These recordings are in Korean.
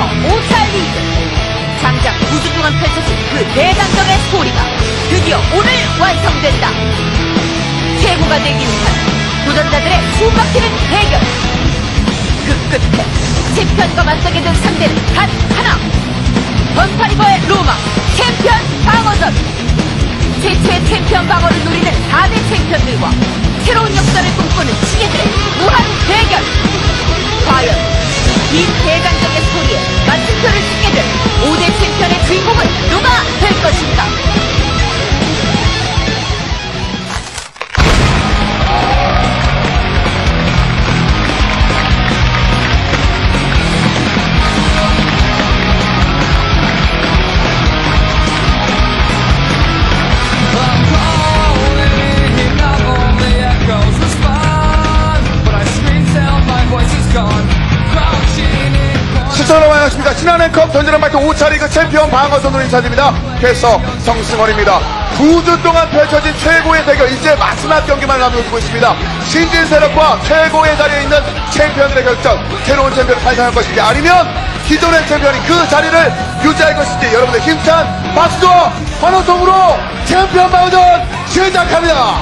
5차 리그. 당장 9주 동안 펼쳐진 그 대장정의 스토리가 드디어 오늘 완성된다. 최고가 되기 위한 도전자들의 숨막히는 대결. 그 끝에 챔피언과 맞서게 된 상대는 단 하나. 번파리거의 로망, 챔피언 방어전. 최초의 챔피언 방어를 노리는 4대 챔피언들과 새로운 역사를 꿈꾸는 신예들의 무한 대결. 과연 긴 대장정의 스토리에 마침표를 찍게 된 5대 챔피언의 주인공은 누가 될 것인가? 시청으로 만나십니다. 지난 앵컵 던지는 말투 5차 리그 챔피언 방어선으로 인사드립니다. 캐서 성승원입니다. 9주 동안 펼쳐진 최고의 대결, 이제 마지막 경기만 남겨두고 있습니다. 신진 세력과 최고의 자리에 있는 챔피언들의 결정. 새로운 챔피언을 탄생할 것인지, 아니면 기존의 챔피언이 그 자리를 유지할 것인지, 여러분의 힘찬 박수와 환호성으로 챔피언 방어전 시작합니다.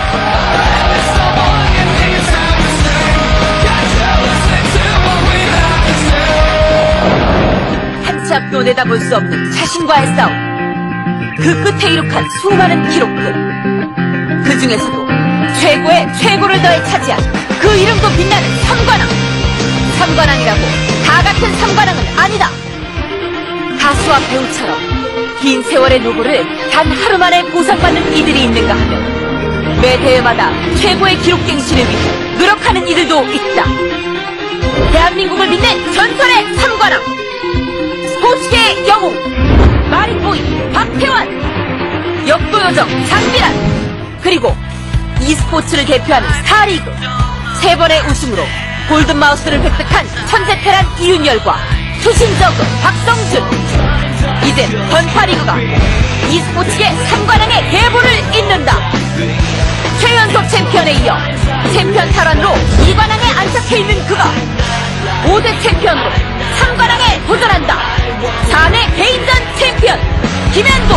앞도 내다볼 수 없는 자신과의 싸움. 그 끝에 이룩한 수많은 기록들. 그 중에서도 최고의 최고를 더해 차지한 그 이름도 빛나는 삼관왕. 삼관왕이라고 다 같은 삼관왕은 아니다. 가수와 배우처럼 긴 세월의 노고를 단 하루 만에 보상받는 이들이 있는가 하면, 매 대회마다 최고의 기록 갱신을 위해 노력하는 이들도 있다. 대한민국을 빛낸 전설의 삼관왕. 스포츠계의 영웅 마린보이 박태환, 역도요정 장미란, 그리고 e스포츠를 대표하는 스타리그 3번의 우승으로 골든마우스를 획득한 천재테란 이윤열과 수신저그 박성준. 이젠 번파리그가 e스포츠계 3관왕의 계보를 잇는다. 최연소 챔피언에 이어 챔피언 탈환으로 2관왕에 안착해있는 그가 5대 챔피언으로 3관왕에 도전한다. 4대 개인전 챔피언 김현도.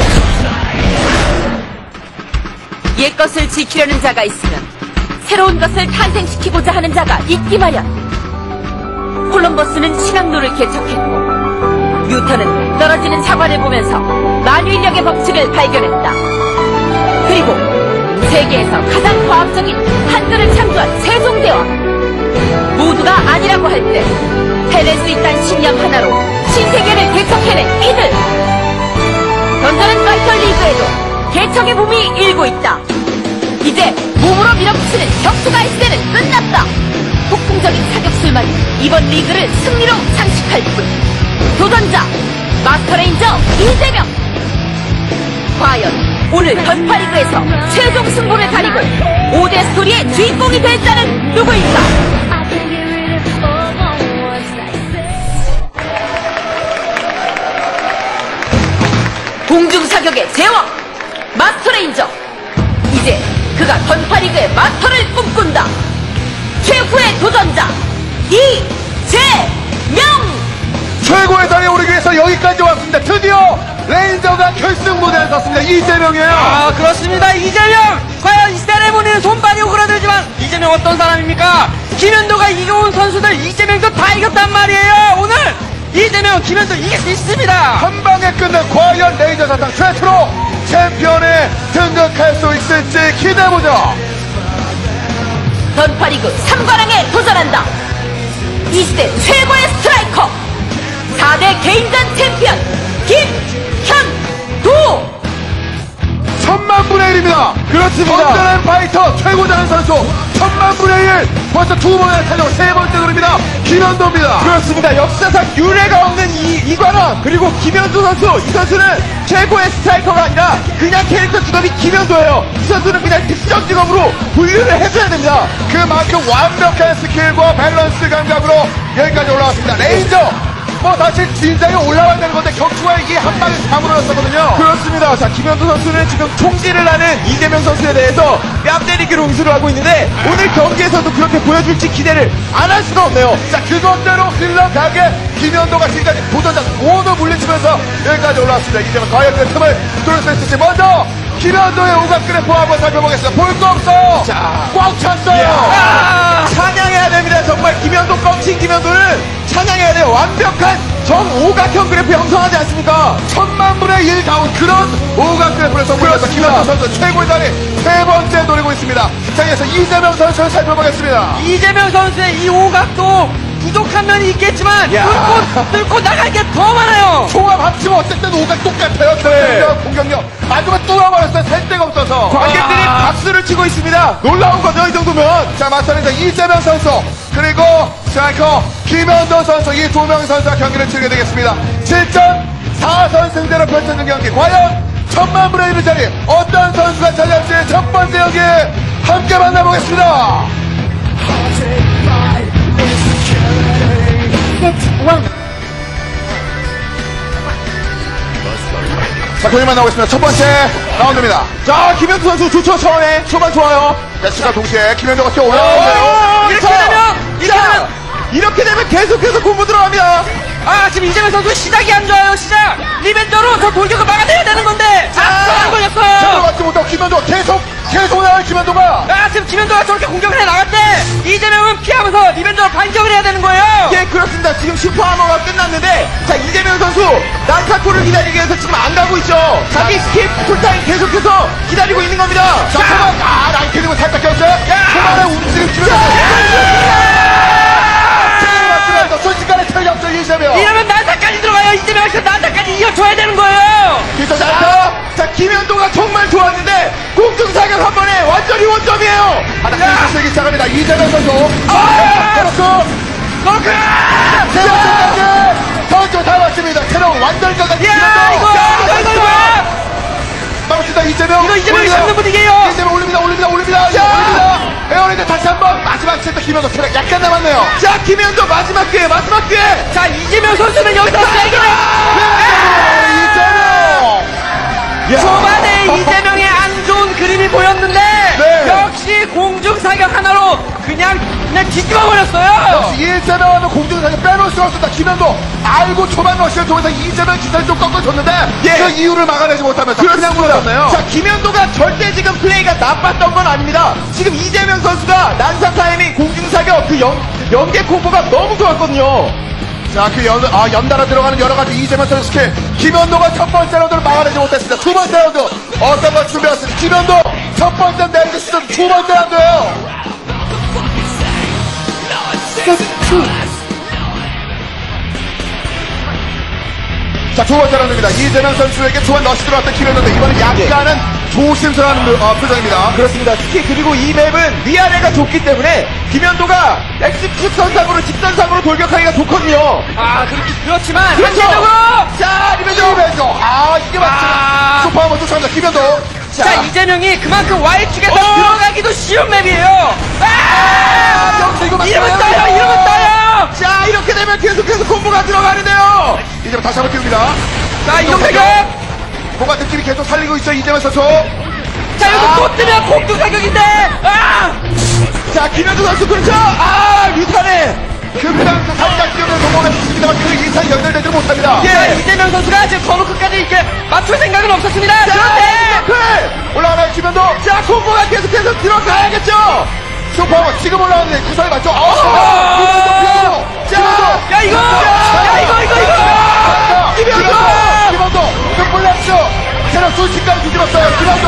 옛것을 지키려는 자가 있으면 새로운 것을 탄생시키고자 하는 자가 있기 마련. 콜럼버스는 신학로를 개척했고, 뉴턴은 떨어지는 자관을 보면서 만유인력의 법칙을 발견했다. 그리고 세계에서 가장 과학적인 한글을 창조한 세종대왕. 모두가 아니라고 할 때 해낼 수 있다는 신념 하나로 신세계를 개척해낸 이들. 던전앤 파이터 리그에도 개척의 붐이 일고 있다. 이제 몸으로 밀어붙이는 격투가의 시대는 끝났다. 폭풍적인 타격술만이 이번 리그를 승리로 장식할 뿐. 도전자 마스터레인저 이재명. 과연 오늘 번파리그에서 최종 승부를 가리고 5대 스토리의 주인공이 될 자는 누구일까? 공중사격의 제왕 마스터레인저. 이제 그가 번파리그의 마스터를 꿈꾼다. 최후의 도전자 이재명. 최고의 자리에 오르기 위해서 여기까지 왔습니다. 드디어 레인저가 결승 무대에 섰습니다. 이재명이에요. 아, 그렇습니다. 이재명. 과연 이 세레모니는 손발이 오그라들지만 이재명 어떤 사람입니까? 김현도가 이겨온 선수들 이재명도 다 이겼단 말이에요. 오늘 이재명, 김현도 이길 수 있습니다. 한 방에 끝낸 과연 레인저 사상 최초로 챔피언에 등극할 수 있을지 기대해보죠. 번파리그 3관왕에 도전한다. 이 시대 최고의 스트라이커 4대 개인전 챔피언 김현도. 1000만분의 1입니다. 그렇습니다. 던전앤 파이터 최고자는 선수 1000만분의 1. 벌써 2번에 찾아온 3번째 노입니다. 김현도입니다. 그렇습니다. 역사상 유례가 없는 이관왕, 그리고 김현도 선수. 이 선수는 최고의 스트라이커가 아니라 그냥 캐릭터 직업이 김현도예요. 이 선수는 그냥 특정 직업으로 분류를 해줘야 됩니다. 그만큼 완벽한 스킬과 밸런스 감각으로 여기까지 올라왔습니다. 레인저 뭐 다시 진작에 올라와야 되는 건데 격투가 이게 한 방에 다 무너졌었거든요. 그렇습니다. 자, 김현도 선수는 지금 총질을 하는 이재명 선수에 대해서 뺨 때리기로 응수를 하고 있는데 오늘 경기에서도 그렇게 보여줄지 기대를 안 할 수가 없네요. 자, 그것대로 흘러가게 김현도가 지금까지 도전자 모두 물리치면서 여기까지 올라왔습니다. 이제는 과연 그 틈을 뚫을 수 있을지 먼저 김현도의 오각 그래프 한번 살펴보겠습니다. 볼 거 없어요. 자, 꽉 찼어요. 찬양해야 됩니다. 정말 김현도 껌친 김현도는 찬양해야 돼요. 완벽한 정오각형 그래프 형성하지 않습니까? 1000만분의 1 가운 그런 오각 그래프를 성공해서 김현도 선수 최고의 자리 세 번째 노리고 있습니다. 자, 이어서 이재명 선수를 살펴보겠습니다. 이재명 선수의 이 오각도 부족한 면이 있겠지만 뚫고 나갈 게 더 많아요. 종합 합치면 어쨌든 오각 똑같아요. 전력력, 공격력. 마지막에 뚫어버렸어요. 살 데가 없어서. 관객들이 박수를 치고 있습니다. 놀라운 거죠, 이 정도면. 자, 맞서는 이재명 선수 그리고 스트라이커 김현도 선수 이 두 명의 선수와 경기를 치르게 되겠습니다. 7전 4선승제로 펼쳐진 경기 과연 1000만분의 1의 자리 어떤 선수가 차지할지 첫 번째 경기 함께 만나보겠습니다. 자, 경기 만나보겠습니다. 첫 번째 라운드입니다. 자, 김현도 선수 좋죠, 처음에. 초반 좋아요. 매치가 동시에 김현도가 뛰어 올라오는데요. 이렇게 되면 계속해서 공부 들어갑니다. 지금 이재명 선수 시작이 안 좋아요. 시작 리벤저로 저 돌격을 막아내야 되는 건데 안 걸렸어요. 잡아맞지 못하고 김현도가 계속 나와요. 김현도가 지금 김현도가 저렇게 공격을 해 나갈 때 이재명은 피하면서 리벤저로 반격을 해야 되는 거예요. 예, 그렇습니다. 지금 슈퍼하머가 끝났는데, 자, 이재명 선수, 난카코를 기다리기 위해서 지금 안 가고 있죠. 자기 스킵, 풀타임 계속해서 기다리고 있는 겁니다. 자, 초반, 라이트닝을 살짝 꼈어요. 초반에 움직임 주면서. 순식간에 철렵죠, 이재명. 이러면 난타까지 들어가요. 이재명 그 난타까지 이어줘야 되는 거예요. 기차 않다. 자, 김현도가 정말 좋았는데, 공중사격 한 번에 완전히 원점이에요. 하나 계속 세기 시작합니다. 이재명 선수. 그렇고. 던져 다 맞습니다. 새로운 완전까지. 이거. 맞습니다. 이재명. 이거 이재명이 잡는 분위기예요. 이재명 올립니다. 헤어리드 다시 한번 마지막 세트 김현도 체력 약간 남았네요. 자, 김현도 마지막 기회. 자, 이재명 선수는 여기서 세게 이재명. 초반에 이재명의 안 좋은 그림이 보였는데 역시 공중사격 하나로 그냥 뒤집어 버렸어요. 이재명하면 공중사격 빼놓을 수가 없습니다. 김현도 알고 초반 러시를 통해서 이재명 기사를 좀 꺾어줬는데 그 이유를 막아내지 못하면서 그냥 무너졌네요. 자, 김현도가 절대 지금 플레이가 나빴던 건 아닙니다. 지금 이재명 선수가 난사 타이밍 공중사격 그 연계 콤보가 너무 좋았거든요. 자, 그 연달아 들어가는 여러 가지 이재명 선수 스킬. 김현도가 첫 번째 라운드를 막아내지 못했습니다. 두 번째 라운드 어떤 걸 준비했습니다. 김현도 첫 번째 내리기 시즌 두 번째 라운드예요. 자, 두 번째 라운드입니다. 이재명 선수에게 초반 러시 들어왔던 김현도인데 이번엔 약간은 조심스러운 표정입니다. 그렇습니다. 특히 그리고 이 맵은 위아래가 좁기 때문에 김현도가 직선상으로 돌격하기가 좋거든요. 그렇지만 그렇죠. 한계적으로 자, 리벤저. 이게 맞죠. 슈퍼 한번 쫓아갑니다. 김현도. 자, 이재명이 그만큼 Y축에서 들어가기도 쉬운 맵이에요. 이러면 떠요. 자, 이렇게 되면 계속해서 콤보가 들어가는데요. 이재명 다시 한번 띄웁니다. 자, 이거 배경. 뭔가 느낌이 계속 살리고 있어요. 이재명 선수. 자, 여기 또 뜨면 공중사격인데. 자, 김현도 선수 그렇죠. 류탄에 금방 살짝 뛰어는 동원을 했습니다만 그 이상 연결되지 못합니다. 이재명 선수가 지금 거무 끝까지 이렇게 맞출 생각은 없었습니다. 그런데 올라가나요, 김현도? 자, 콤보가 계속해서 들어가야겠죠. 슈퍼 지금 올라왔는데 구성이 맞죠? 김현도 몰랐죠? 제가 순식간에 뒤집었어요. 김현도.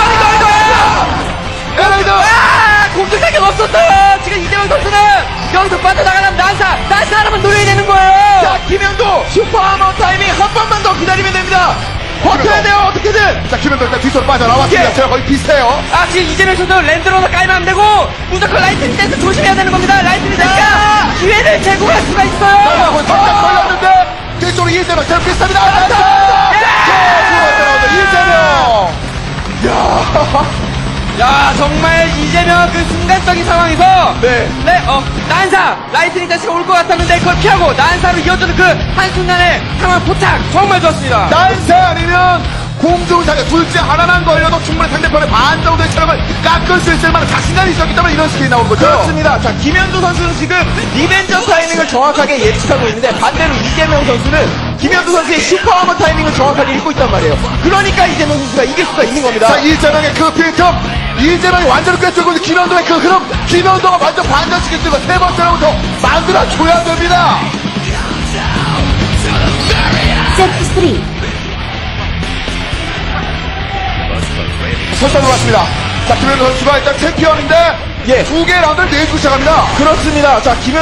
공중사격 없었어요. 지금 이재명 선수는 여기서 빠져나가는 난사 하나만 노려야 되는 거예요. 자, 김현도 슈퍼하머 타이밍 한 번만 더 기다리면 됩니다. 버텨야 돼요, 어떻게든. 자, 김현도 일단 뒤쪽으로 빠져나왔습니다. 제가 거의 비슷해요. 지금 이재명 선수 랜드로서 깔면 안 되고 무조건 라이트닝 댄스 조심해야 되는 겁니다. 라이트닝 댄스가 기회를 제공할 수가 있어요. 살짝 걸렸는데 뒤쪽으로 이재명 제일 비슷합니다. 이재명. 야, 정말 이재명 그 순간적인 상황에서 네. 난사 라이트닝 자체가 올 것 같았는데 그걸 피하고 난사로 이어주는 그 한순간의 상황 포착 정말 좋았습니다. 난세 아니면 공중사격 둘째 하나만 걸려도 충분히 상대편의 반 정도의 체력을 깎을 수 있을 만한 자신감이 있었기 때문에 이런 스킬이 나온 거죠. 그렇습니다. 자, 김현두 선수는 지금 리벤저 타이밍을 정확하게 예측하고 있는데 반대로 이재명 선수는 김현두 선수의 슈퍼하머 타이밍을 정확하게 읽고 있단 말이에요. 그러니까 이재명 선수가 이길 수가 있는 겁니다. 자, 이재명의 그 빈틈, 이재명이 완전히 꿰뚫고 있는 김현도의 그 흐름, 김현도가 완전 반전시킬 수 있고 세 번째 라운드 만들어줘야 됩니다. 세트 3. 설탕 들어왔습니다. 자, 김현도 선수가 일단 챔피언인데 예. 두 개의 라운드를 내주고 시작합니다. 그렇습니다. 자,